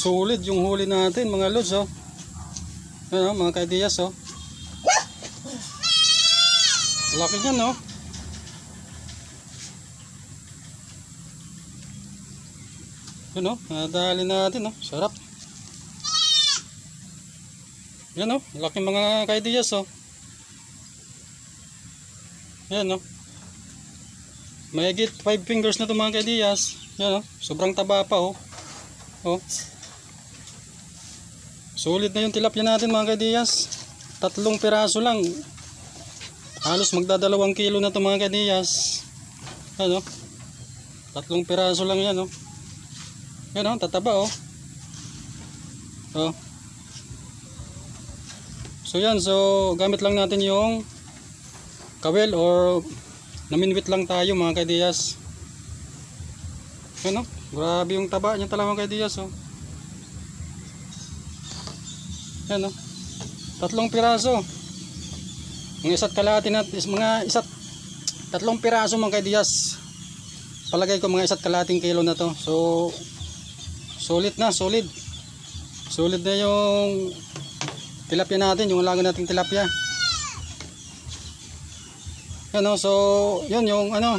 Solid yung huli natin mga lods, oh. Ayan, mga kaidiyas, oh. Laki niyan, no? Yun, no? Nadali natin, no? Sarap. Yan, no? Laki mga kaidiyas, oh. Yan, no? Mahigit 5 fingers na ito mga kaidiyas. Yan, no? Sobrang taba pa, oh. Oh. Solid na yung tilapia natin mga kaidiyas. 3 piraso lang. Halos magdadalawang kilo na ito mga kaidiyas. Yan, oh. 3 piraso lang yan, oh. Yan, oh, tataba, oh. Oh. So yan, so gamit lang natin yung kawel or naminwit lang tayo mga kaidiyas. Yan, oh. Grabe yung taba niya talaga mga kaidiyas, oh. Yan, oh. 3 piraso. Mga isa't kalahati na, mga 3 piraso mga kaidiyas. Palagay ko mga isa't kalahating kilo na to. So solid na, solid. Solid na yung tilapia natin, yung alaga nating tilapia. Yan, oh, so yun yung ano.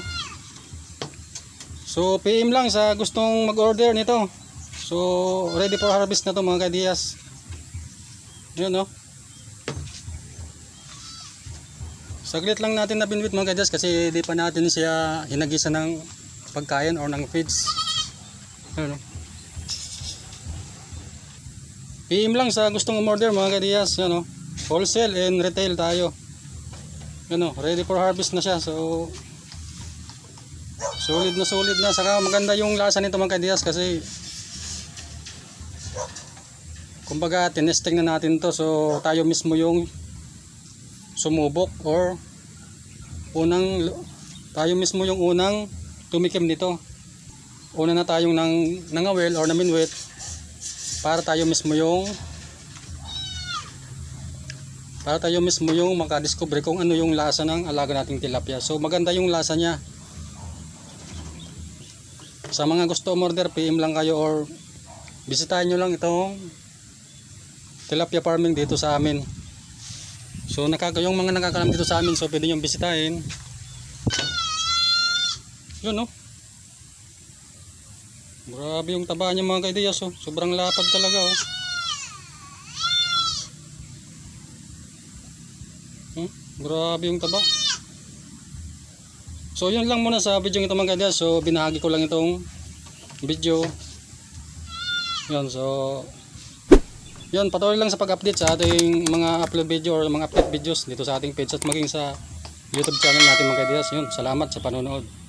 So PM lang sa gustong mag-order nito. So ready for harvest na to mga kaidiyas. Yan, oh. Saglit lang natin na binwit mga kaidiyas kasi di pa natin siya hinagisa ng pagkain or ng feeds. Yan, oh. PM lang sa gustong umorder mga kaidiyas. Yan, oh. Wholesale and retail tayo. Yan, oh. Ready for harvest na siya. So solid na. Saka maganda yung lasa nito mga kaidiyas kasi kumbaga tinesting na natin to. So tayo mismo yung sumubok or tayo mismo yung unang tumikim nito. Una na tayong nangawel or naminwit para tayo mismo yung makadiscover kung ano yung lasa ng alaga nating tilapia. So maganda yung lasa niya. Sa mga gusto umorder, PM lang kayo or bisitahin nyo lang itong tilapia farming dito sa amin. So yung mga nakakalam dito sa amin, so pwede nyo bisitahin. Yun, no? Grabe yung taba niya mga kaidiyas, oh. Sobrang lapad talaga, oh. Grabe yung taba. So yun lang muna sa video ito mga kaidiyas. So binahagi ko lang itong video. Yun, so yun, patuloy lang sa pag-update sa ating mga upload video or mga update videos dito sa ating page at maging sa YouTube channel natin mga kaidiyas. Yun, salamat sa panonood.